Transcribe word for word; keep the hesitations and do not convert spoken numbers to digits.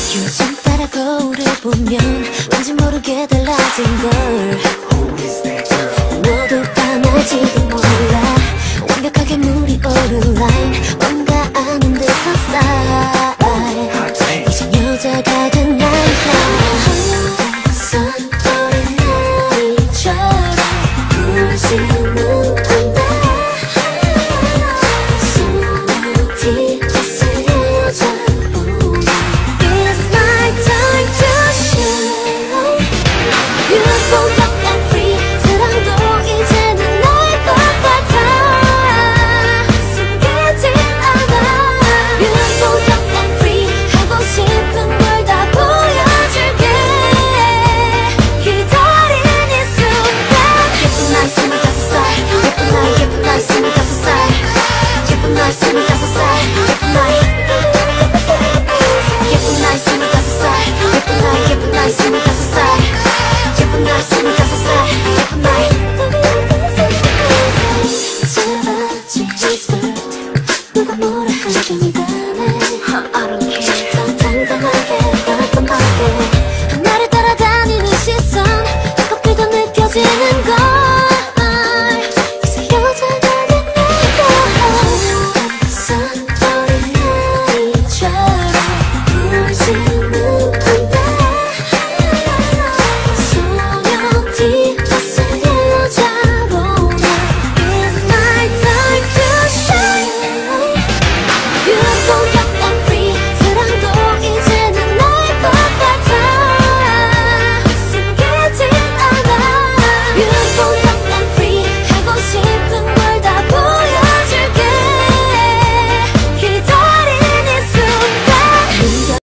요즘 따라 거울을 보면 왠지 모르게 달라진 걸. 너도 반할지도 몰라. 완벽하게 물이 오른 라인, 뭔가 아는 듯한 스타일. 이제 여자가 된 나이가 어린 나이처럼 울지는 않아. 숨을 뒤에서 여자보니 It's my time to shine. Beautiful, young and free. 사랑도 이제는 날 것 같아. 숨기지 않아. Beautiful, young and free. 하고 싶은 걸 다 보여줄게. 기다린 이 순간. 예쁜 나이 스물다섯 살. 예쁜 나이 예쁜 나이 스물다섯 살. 예쁜 나이 스물다섯 살. 예쁜 나이 예쁜 나이 스물다섯 살. 예쁜 나이 예쁜 나이 스물다섯 살. 예쁜 나이 스물다섯 살. 예쁜 나이 잡았지 whisper. 누가 뭐라 하든 간에 I don't care.